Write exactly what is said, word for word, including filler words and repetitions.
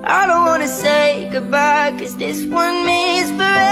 I don't wanna say goodbye, cause this one means forever.